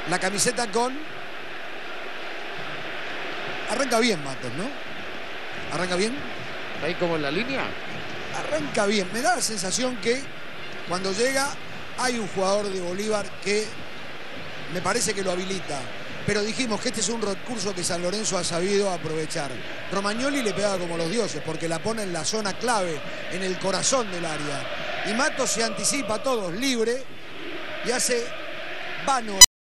la camiseta con... Arranca bien Matos, ¿no? Arranca bien. Ahí como en la línea. Arranca bien. Me da la sensación que cuando llega hay un jugador de Bolívar que me parece que lo habilita. Pero dijimos que este es un recurso que San Lorenzo ha sabido aprovechar. Romagnoli le pegaba como los dioses porque la pone en la zona clave, en el corazón del área. Y Matos se anticipa a todos, libre, y hace vano